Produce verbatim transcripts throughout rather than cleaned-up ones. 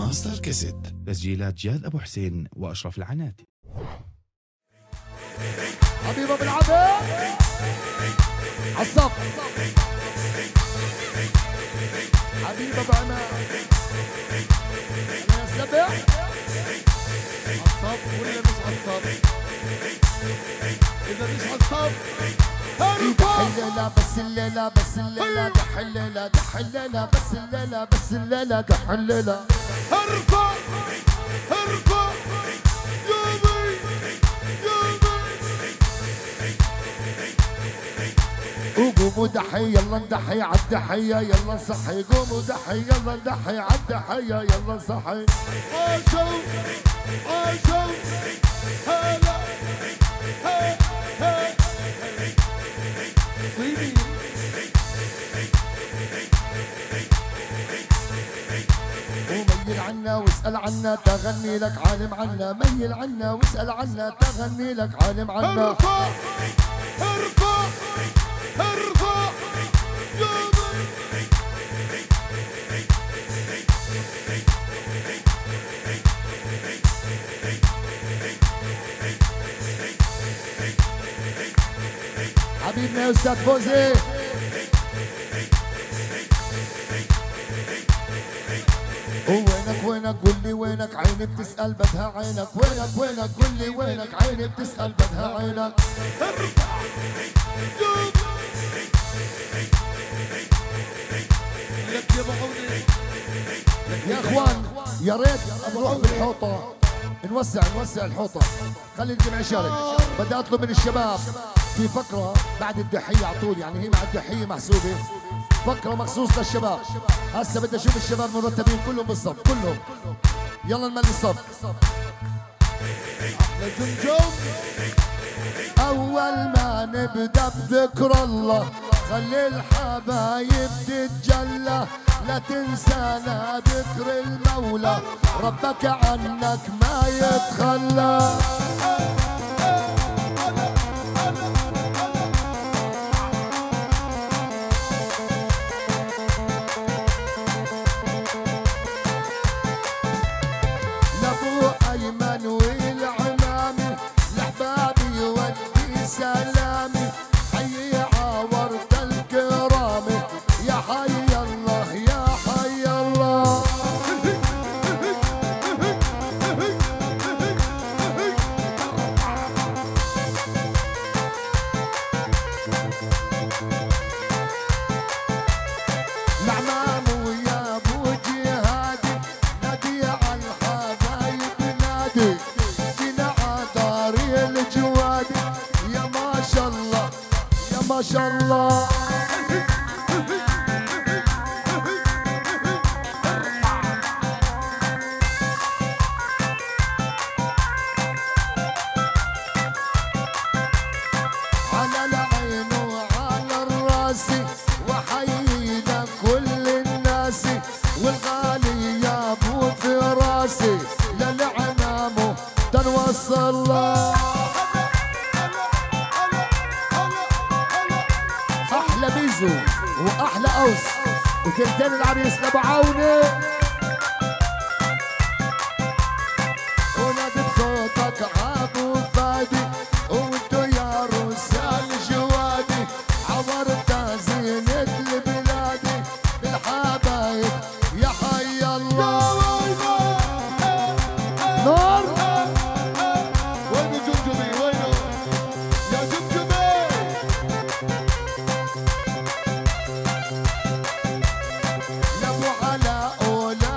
ماستر كاسيت. تسجيلات جاد أبو حسين وأشرف العناتي. حبيبه بالعبد عالصف، حبيبه بعماد انا سبع عالصف ولا مش عالصف؟ اذا مش عالصف دح الليلة بس الليلة بس الليلة دح الليلة دح الليلة بس الليلة بس الليلة دح الليلة ارفع ارفع يومي يومي وقوموا دحي يلا ندحي عالدحية يلا نصحي، قوموا دحي يلا ندحي عالدحية يلا نصحي. عاشوا عاشوا هلا هلا هلا صيبي وميل عنا واسأل عنا تغني لك عالم عنا، ميل عنا واسأل عنا تغني لك عالم عنا. ارفع ارفع ارفع حبيبنا يا استاذ فوزي. وينك وينك قول لي وينك، عيني بتسأل بدها عينك، وينك وينك قول لي وينك، عيني بتسأل بدها عينك. ارفع لك يا بعوني يا اخوان، يا ريت نروح بالحوطه، نوسع نوسع الحوطه، خلي الجميع يشارك. بدي اطلب من الشباب في فقره بعد الدحيه على طول، يعني هي مع الدحيه محسوبه فقره مخصوص للشباب. هسه بدي اشوف الشباب مرتبين كلهم بالصف كلهم، يلا نملي الصف. احلى جمجم اول ما نبدا بذكر الله، خلي الحبايب تتجلى، لا تنسانا ذكر المولى، ربك عنك ما يتخلى. لابو ايمن والعمامي لاحبابي ودي سلامي، حي عاورت الكرامي يا حي الله يا حي الله. العمام ويا ابو جهادي نادي على الحبايب نادي، جينا عطاري الجوادي يا ما شاء الله يا ما شاء الله. على العين وعلى الراس وحيي لك كل الناس، والغالي يا ابو فراسي للعمام تنوصل. احلى بيزو واحلى اوس وتنتين العريس لابو عوني، ونادي بصوتك عابو فادي وانتو يا رسال جوادي، عورت زينة البلادي بالحبايب يا حي الله. نور وين جمجمي وينه يا جمجمي، لابو علاء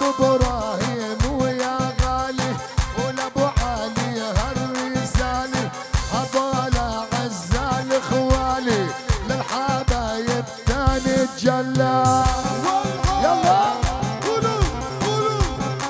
ابو ابراهيم ويا غالي ولابو علي هالرسالة هذول عزال اخوالي للحبايب تاني تجلى. يلا قولوا قولوا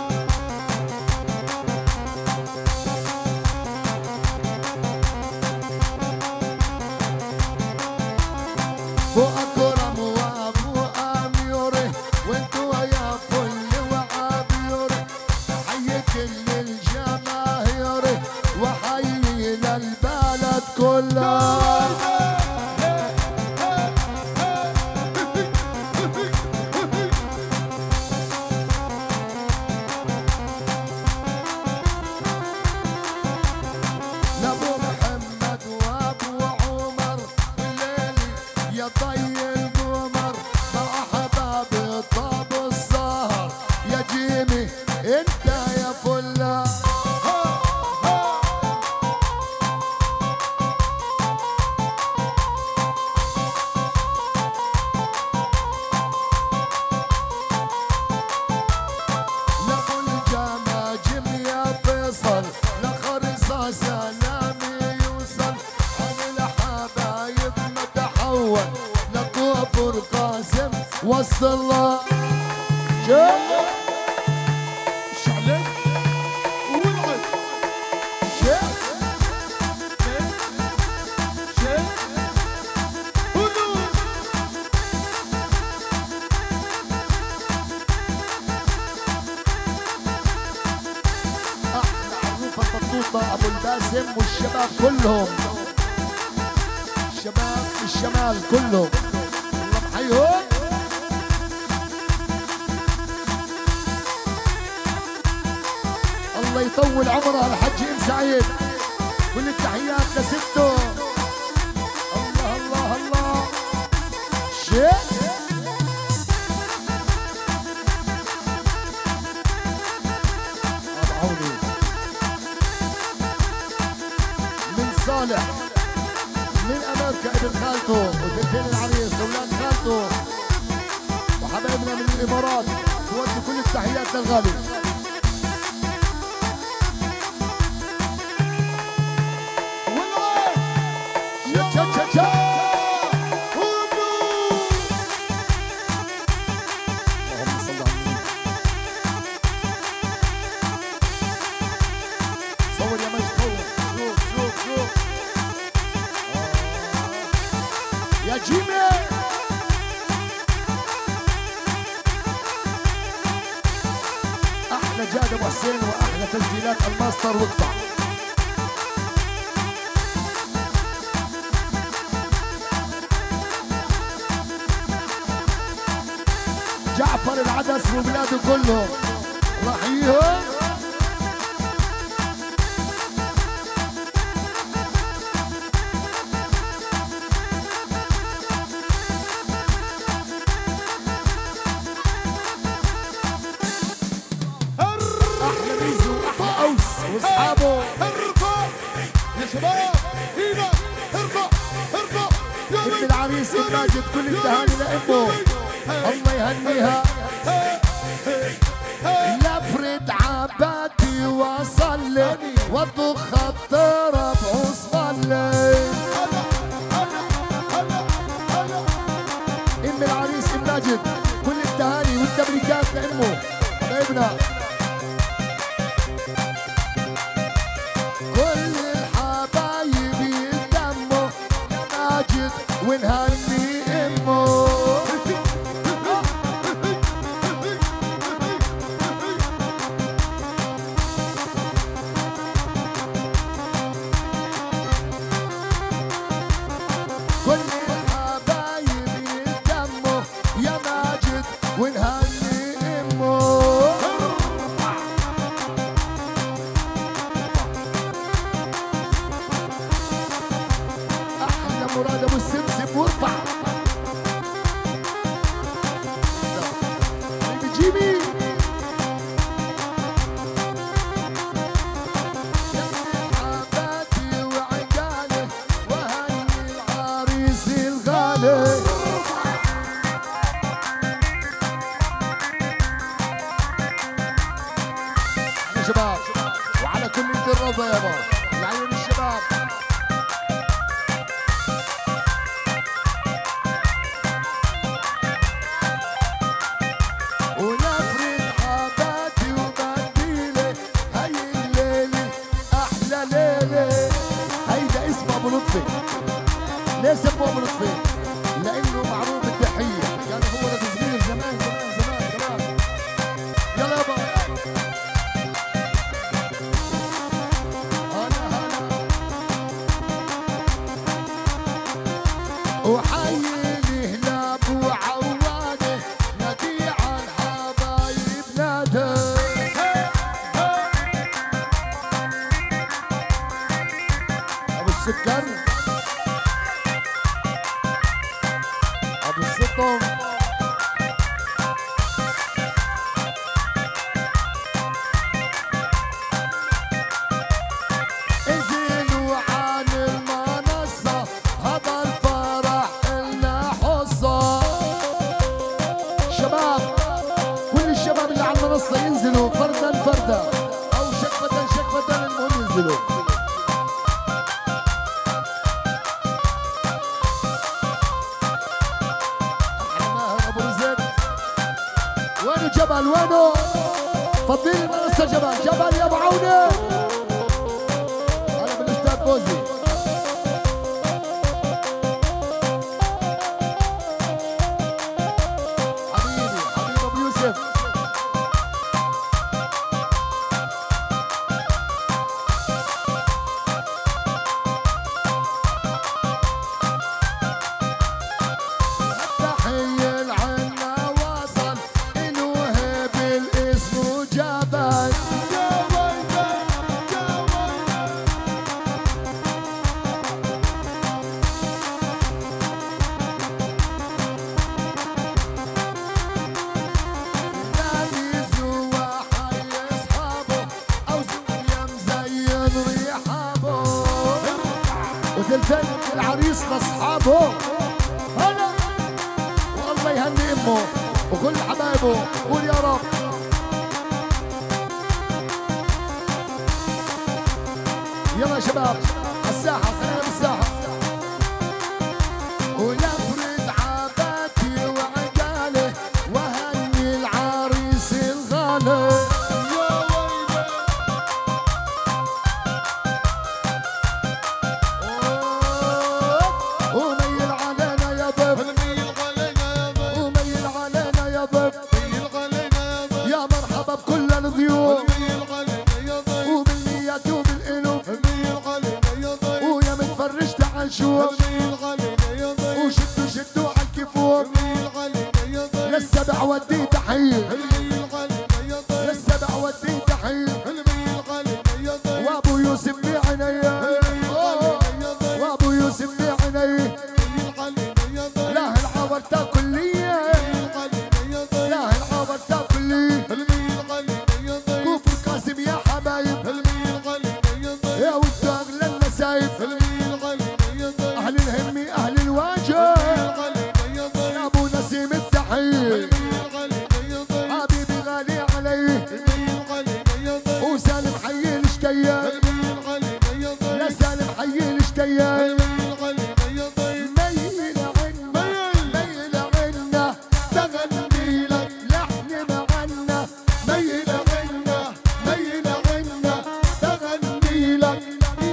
ابو اكرم وابو اميوري وانتوا يا فل وعبيوري حي كل الجماهير وحي للبلد كله. لابو محمد وابو عمر الليلي يا طي القمر مع احبابي طاب السهر يا جيمي انت يا فله. لابو الجماجم يا فيصل لخرصة سلامي يوصل عن الحبايب ما تحول لكفر قاسم وصل له. شوف شعلك والعد شوف شوف هدوء احلى عروفه البطوطه ابو الباسم والشباب كلهم الشباب الشمال كلهم الله محيهم. الله يطول عمرها الحج ام سعيد كل التحيات لسته. الله الله الله شيء عوني من صالح من امريكا ابن خالته وبنتين العريس واولاد خالته وحبايبنا من الامارات بودي كل التحيات للغالي. شا شا شا اللهم صل على النبي. صور يا مجد صور شوف شوف شوف يا جيمي احلى جاد ابو حسين واحلى تسجيلات الماستر واقطع. جعفر العدس وبلاده كلهم الله يحييهم. احلى ميزو احلى اوس واصحابه ارفع يا شباب هنا ارفع ارفع ابن العريس ماجد كل التهاني لامه الله يهنيها. لفرد عبادي وصلي وضخ الطرب وصلي ام العريس ماجد كل التهاني والتبريكات لامه حبايبنا. كل الحبايب يلتموا يا ماجد ونهني امه. كل الحبايب يلتموا يا ماجد ونهني امه. احلى مراد ابو السمسم وارفع جيمي يا حباتي وعقاله وهني العريس الغالي. يابا يابا لعيون الشباب. ونفرد حباتي وبديلي هاي الليلة أحلى ليلة. هيدا اسمه أبو لطفي. ليه سموه أبو لطفي؟ لأنه معروف بالتحية، يعني هو ولد صغير زمان زمان زمان زمان. يلا يابا هلا هلا وحيي هلاب وعوانة نادي على الحبايب نادى. أبو السكر أبو السطم انزلوا عن المنصة هذا الفرح إلنا حصة. شباب كل الشباب اللي على المنصة ينزلوا فردا فردا أو شكفة شكفة، المهم ينزلوا. وينو جبل وينو؟ فضيلي المنصة جبل جبل يا ابو عونة. انا بالاستاذ بوزي. حبيبي حبيبي ابو يوسف. التحية العنا وصل انه بالاسم جبل. نادي زوا حي اصحابه او زويا مزين ريحابه وتلفن العريس لاصحابه. هلا والله يهني امه وكل حبايبه. قول يا رب. يلا يا شباب على الساحة، خلينا بالساحة. ونفرد عباتي وعقاله وهني العريس الغالي. وميل علينا يا ضيف، وميل علينا يا ضيف، يا مرحبا بكل الضيوف وبالنيات وبالقلوب ويا متفرج تعال شوف وشدوا شدوا على الكفوف. للسبع ودي تحية، للسبع ودي تحية وابو يوسف بعينيه، وابو يوسف بعينيه. لا العبر تاكل لي، لا العبر تاكل لي. كوفر قاسم يا حبايب يا ود اغلى المسايب. اهل الهمي اهل الواجب يا ابو نسيم التحيه. حبيبي غالي علي وسالم حي الشكيه، لا سالم حي الشكيه. ميل عنا ميل عنا تغني لك لحن معنا. ميل عنا ميل عنا تغني لك.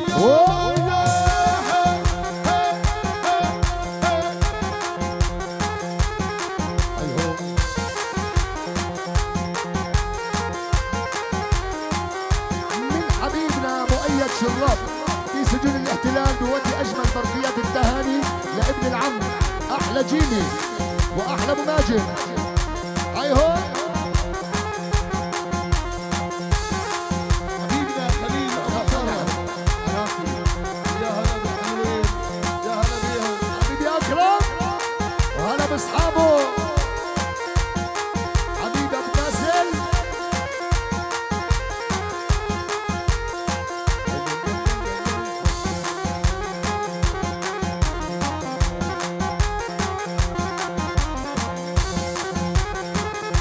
من حبيبنا مؤيد شراب في سجون الاحتلال بودي اجمل برقيات التهاني لابن العم احلى جيمي واحلى ابو ماجد. هاي هو حبيبنا خليل يا هلا بالحلوين، يا هلا بيهم. حبيبي اكرم وهلا باصحابه. حبيبي ابو باسل.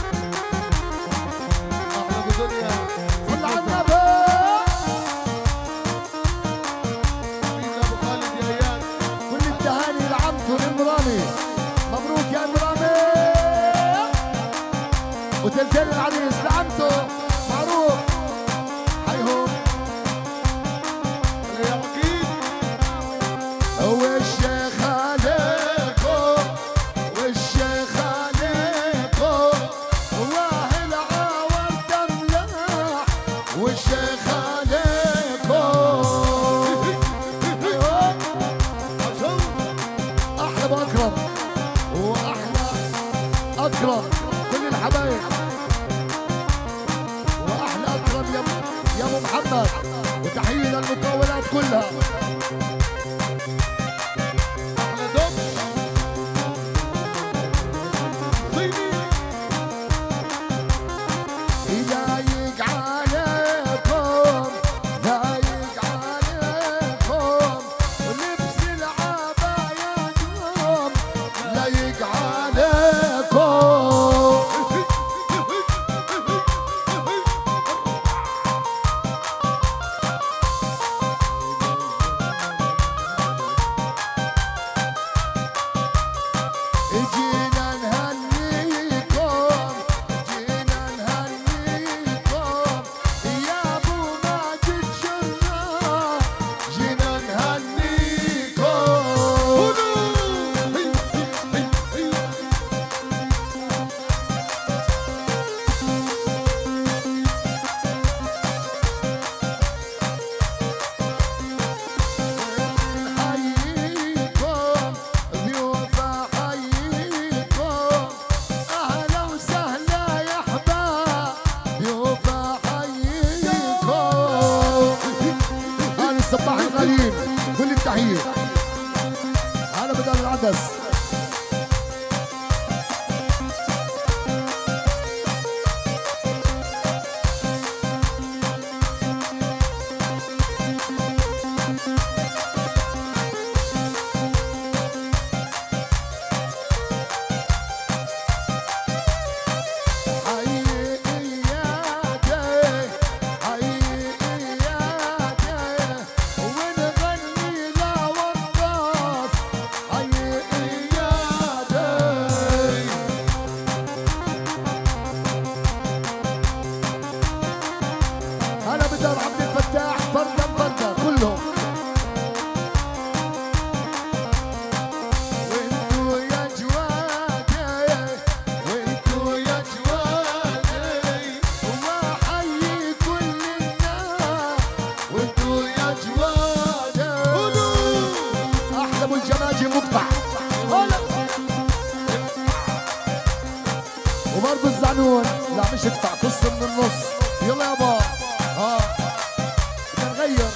احلى بالدنيا. صل على النبي. زين العريس لعمته معروف حيهم يا وكيل والشيخ عليكم والشيخ عليكم واهل عاور تملاح والشيخ عليكم احلى ابو اكرم واحلى اكرم كل الحبايب واحلى اكرم يا يا ابو محمد وتحيه للمكونات كلها احلى دم صيني لايق عليكم لايق عليكم ولبس العباية لايق عليكم جينا نهنيكم جينا نهنيكم يا ابو ماجد شرنا جينا نهنيكم حييكم ضيوف حييكم اهلا وسهلا يا احباب ضيوف حييكم هذا الصباح الغريب كل التحيه هذا بدل العدس أنا بدر عبد الفتاح فردا فردا كلهم وانتو يا جوادي وانتو يا جوادي وحيي كل الناس وانتو يا جوادي احلى ابو الجماجم مقطع وبرضه الزعنون لا مش اقطع قص من النص يلا يابا اه بدنا نغير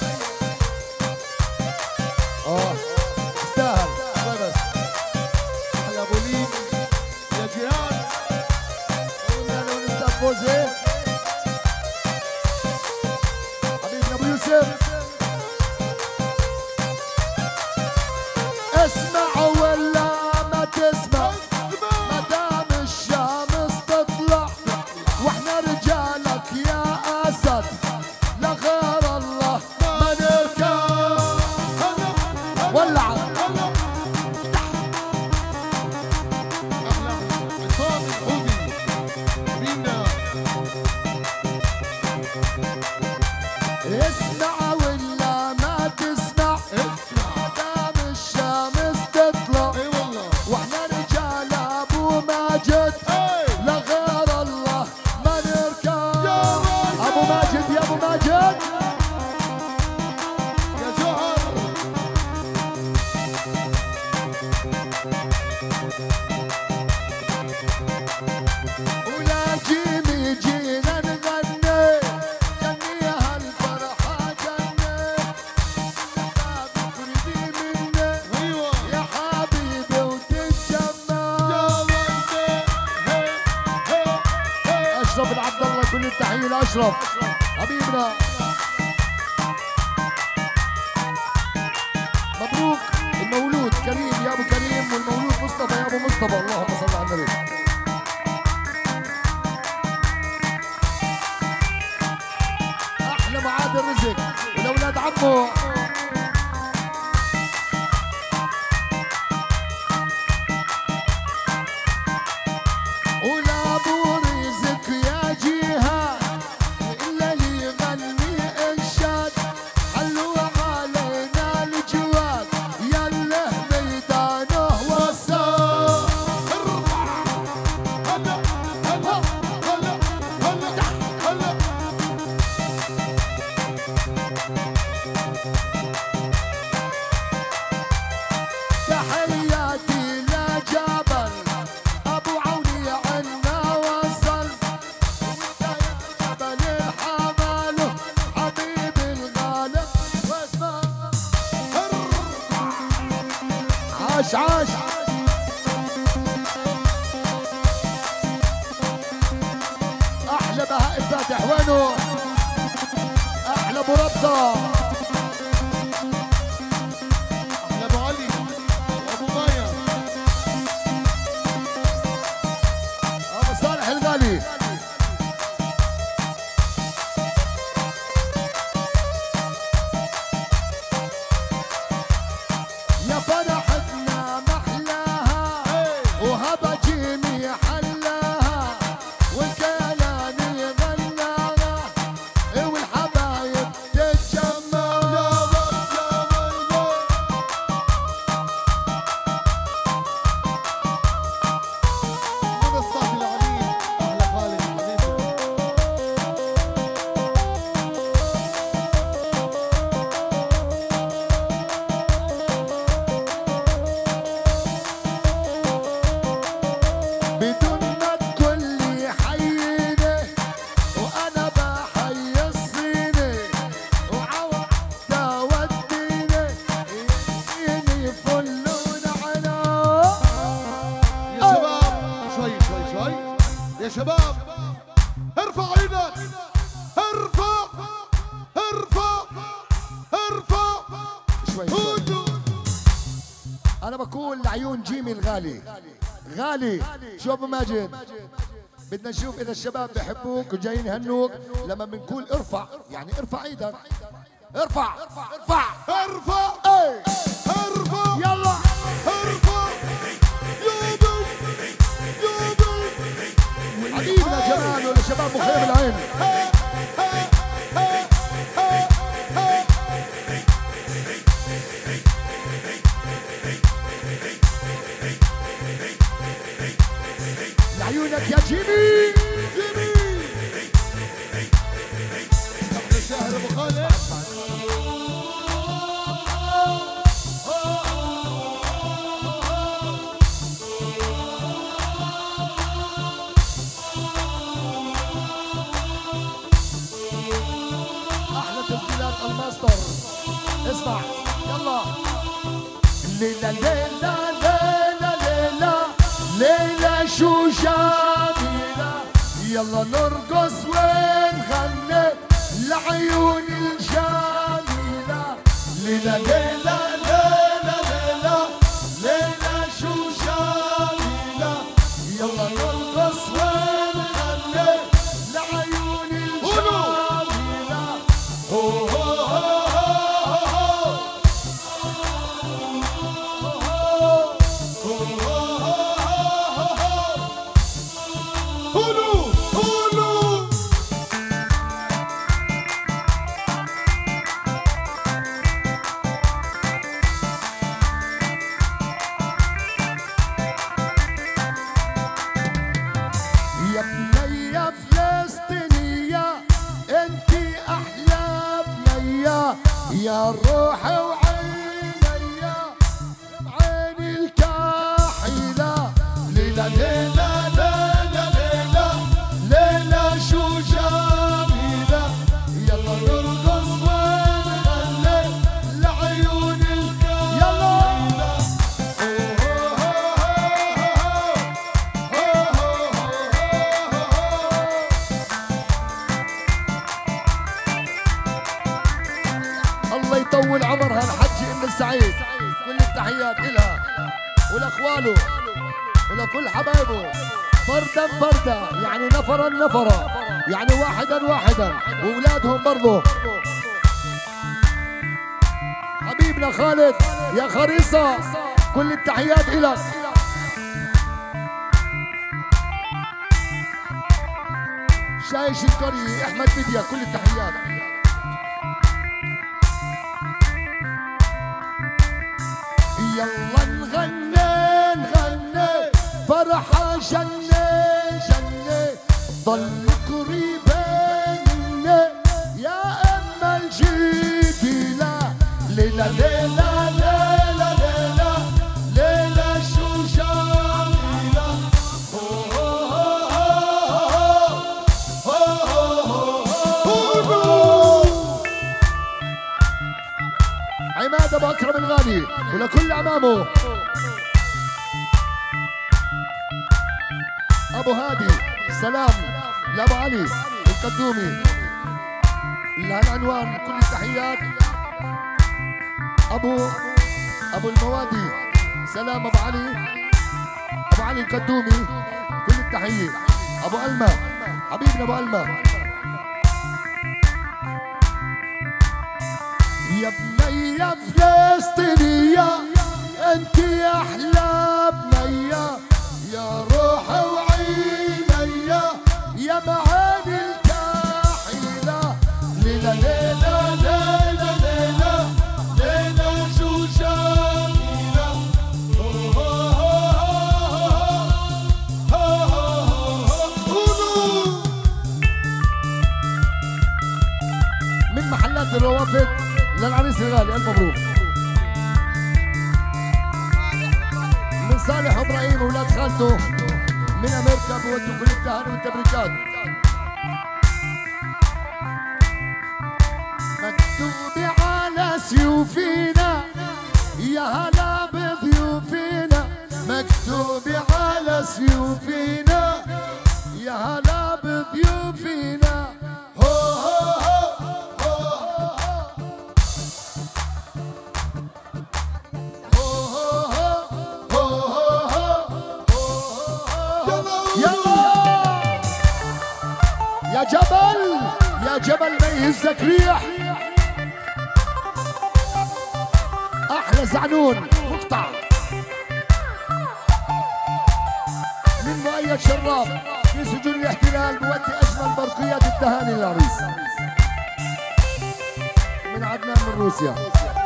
اه استاهل الله بس احلى ابو ليك يا جيران قلنا له الاستاذ فوزي حبيبنا ابو يوسف اسمع ولا ما تسمع ما دام الشمس تطلع واحنا رجالك يا اسد لغير الله ما نركب ولع احلى عصام الحوبي مينا اسمع ولا ما تسمع اسمع ما دام الشمس تطلع اي والله واحنا رجال ابو ماجد اي لغير الله ما نركب يا راجل. ابو ماجد يا ابو ماجد يا جوهر ولا جيمي جينا نغني جني هالفرحة جني لا تفردي مني ايوه يا حبيبي وتتجمع يا ولدي هي هي هي اشرف العبد الله كل التحيه لاشرف حبيبنا مبروك المولود كريم يا ابو كريم والمولود مصطفى يا ابو مصطفى اللهم صل على النبي احلى معاد الرزق ولأولاد عمه ولا ابو رزق احلى بهاء الفاتح وينه؟ احلى مربى احلى ابو علي وابو مايا ابو صالح الغالي. يا فرحتنا محلاها وهبا جيمي حلاها والكيلاني غناها والحبايب تتجمع. من الصافي العليم احلى خالد حبيبي. بدون ما تقول لي حييني وانا بحيي الصيني وعودة وديني يديني يفلون على. يا شباب شوي شوي شوي يا شباب ارفع ايدك ارفع ارفع ارفع شوي شوي. هدوء. انا بقول لعيون جيمي الغالي غالي. شو ابو ماجد بدنا نشوف اذا الشباب بحبوك وجايين يهنوك لما بنقول ارفع، يعني ارفع ايدك. ارفع ارفع ارفع ايه ارفع يلا. ارفع يوبي يوبي. حبيبنا جمال ولشباب مخيم العين. لعيونك يا جيمي. جيمي احلى شاهر ابو خالد. احلى تسجيلات الماستر. اسمع يلا. ليلى ليلى ليلى ليلى ليلى شو جميلة، يلا نرقص ونغني لعيون الجميلة. ليلى ليلى ليلى ليلى ليلى شو جميلة، يلا نرقص ونغني لعيون الجميلة. هو هو هو قولوا قولوا. يا بنية فلسطينية انتي احلى بنية، يا روحي وعيني بعيني الكاحلة. ليلى ليلى ليلى ليلى ليلى شو جميلة، يلا نرقص ونغني لعيون الكاحلة. الله يطول عمرها الحجة ام السعيد. كل التحيات إلها ولاخواله ولكل حبايبه فردا فردا، يعني نفرا نفرا، يعني واحدا واحدا، واولادهم برضه. حبيبنا خالد يا خريصة كل التحيات إلك. شاي شنكري احمد بديا كل التحيات. يلا نغني نغني فرحة جنة جنة، ضل قريبة مني يا أما الجديلة. ليلى ليلى ليلى ليلى ليلى شو جميلة. عماد ابو اكرم الغالي ولكل امامه. ابو هادي سلام لابو علي القدومي لهالعنوان كل التحيات. ابو ابو الموادي سلام ابو علي، ابو علي القدومي كل التحيه. ابو ألمة حبيبنا ابو ألمة. يا بنية فلسطينية انت يا احلى بنية، يا روحي وعيني يا معاني الكاحلة. ليلة ليلة ليلة ليلة ليلة شو جميلة. من محلات الروافد للعريس الغالي الف مبروك. من صالح ابراهيم واولاد خالته من امريكا بودوا كل التهاني والتبريكات. مكتوب على سيوفينا يا هلا بضيوفينا، مكتوب على سيوفينا يا هلا بضيوفينا. هو هو يا جبل يا جبل ما يهزك ريح. احلى زعنون مقطع من مؤيد شراب في سجون الاحتلال بودي اجمل برقيات التهاني للعريس من عدنان من روسيا.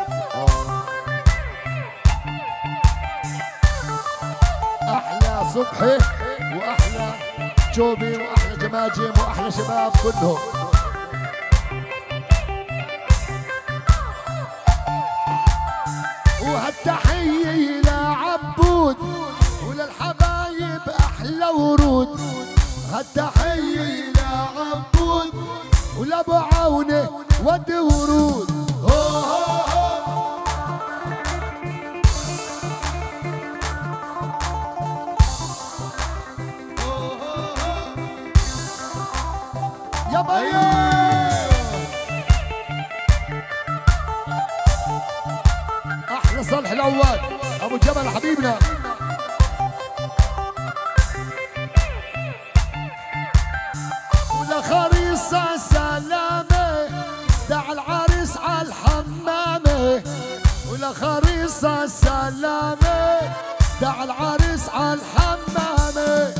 احلى صبحي واحلى جوبي واحلى جماجم واحلى شباب كلهم. وهالتحية لعبود وللحبايب احلى ورود. هالتحية لعبود ولابو عونة ود ورود. يا بيا احلى صالح العواد ابو جبل حبيبنا. ولا خريصة سلامة دع العريس على الحمامة. ولا خريصة سلامة دع العريس على الحمامة.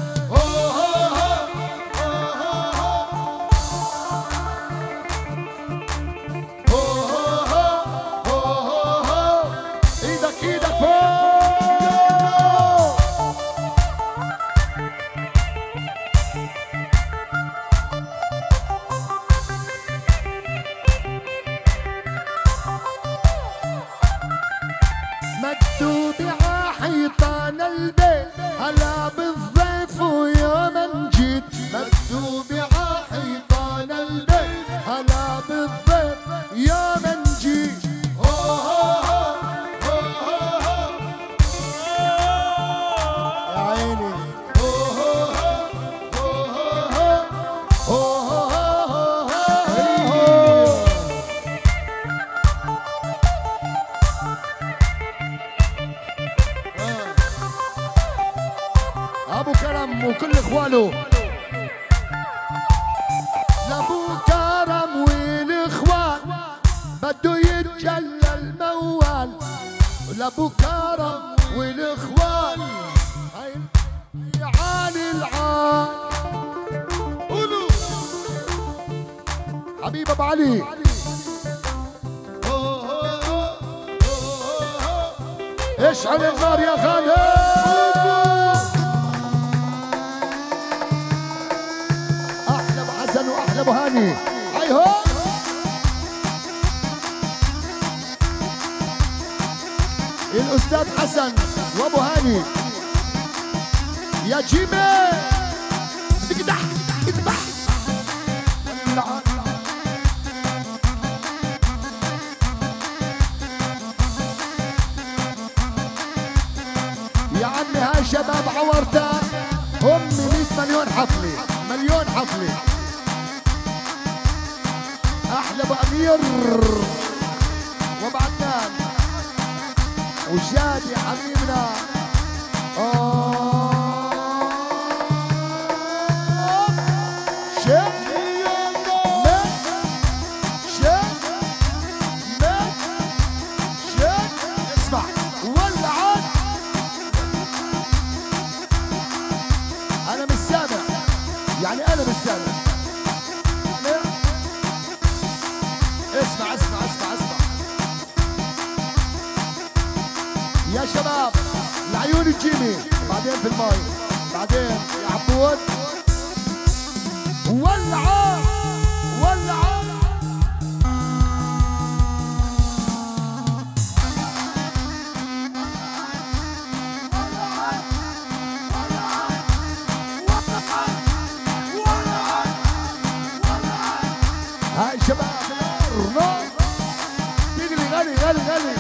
مكتوب ع حيطان البيت هلا بالضيف ويا من جيت. مكتوب ع حيطان البيت هلا بالضيف يا من جيت. يا عيني ابو كرم وكل اخوانه. لابو كرم والاخوان بده يتجلى الموال. لابو كرم والاخوان عالي العال. قولوا حبيب ابو علي اشعل النار يا خالد. واحلى ابو هاني هاي هو. الاستاذ حسن وابو هاني يا جيمي اقدح اذبح. يا عمي هاي شباب عورتك امي مية مليون حفله. مليون حفلة. أحلى أبو أمير وبعدنان وشادي حبيبنا. آه شيخ مات شيخ مات شيخ. اسمع ولعت. أنا مش سامع، يعني أنا مش سامع. اسمع اسمع اسمع اسمع يا شباب، العيون الجيمي بعدين في الماي، بعدين يا عبود. ولعوا ولعوا. هاي شباب نار تجري غالي غالي غالي.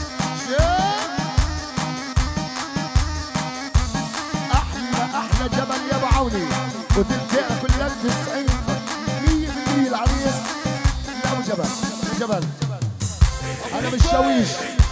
احلى احلى جبل يا ابو عوني، وتلتقى كل تسعين مية بالمية العريس يا ابو جبل. جبل انا مش شاويش.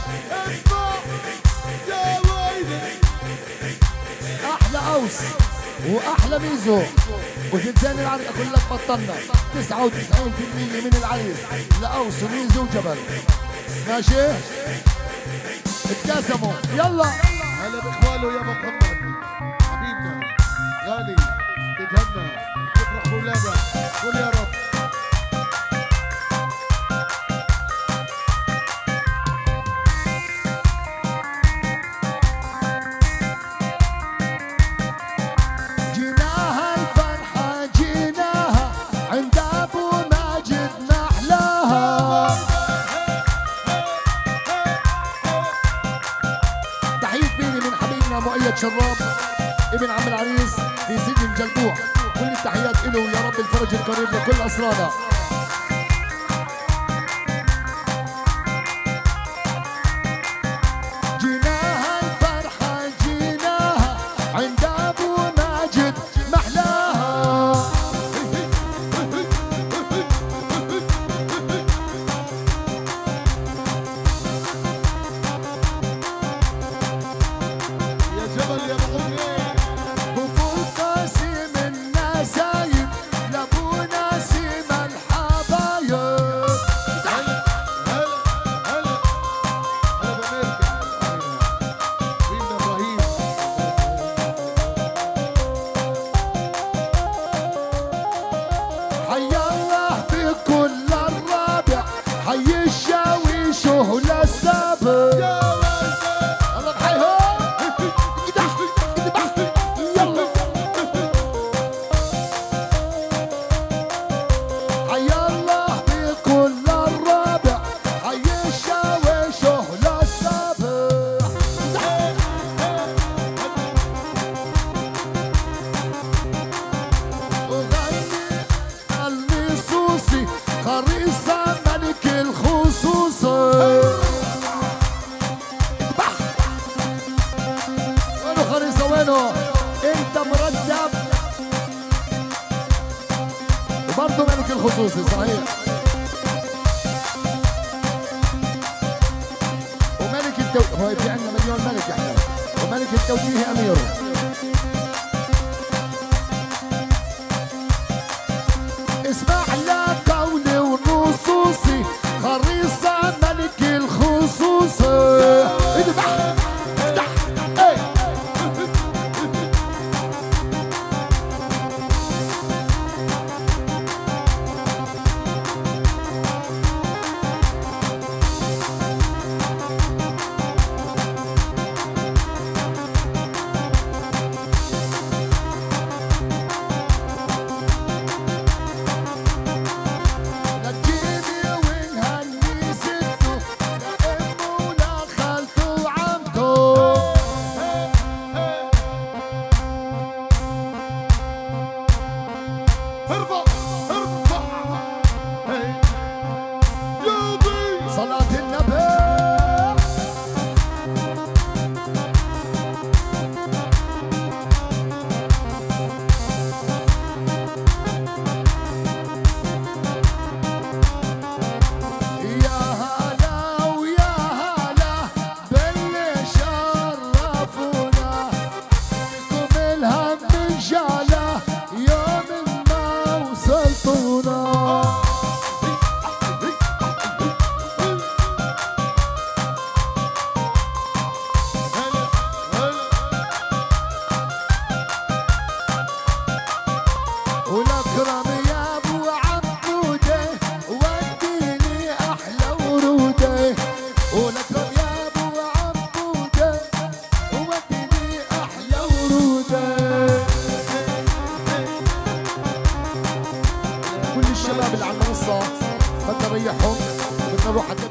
احلى اوس واحلى ميزو وثلثين العريس. اقول لك بطلنا تسعة وتسعين بالمية من العريس لاوس وميزو وجبل. ماشي ابتسموا يلا. هلا باخوانه يا ابو محمد حبيبنا غالي، تتهنى تفرح بولادك. قول يا رب. جيناها الفرحة جيناها عند ابو ماجد محلاها. تحية كبيرة من حبيبنا مؤيد شراب ابن عم العريس في سجن جلبوع. كل التحيات له يا رب الفرج القريب لكل اسرانا. جيناها الفرحة جيناها عند ابو ماجد محلاها. يا جبل يا ابو حميد. بفول قاسم النسايب لابو نسيم الحبايب. هلا هلا هلا هلا بامريكا حبيبنا ابراهيم. حي الله بكل الرابع، حي الشاويش وهلا السابع. الله بحيهم اذبح اذبح يلا. حي الله بكل الرابع، حي الشاويش وهلا السابع. وغني اللصوصي خريصة ملك الخصوصي. اذبح. وينو خريصة وينو؟ انت مرتب وبرضه ملك الخصوصي صحيح. وملك التوجيه، هو في عندنا مليون ملك احنا. وملك التوجيه اميره. اسمع لا قولي ونصوصي خريصة ملك الخصوصي. اذبح اذبح. ايه الشباب اللي على المنصة بدنا نريحهم بدنا نروح على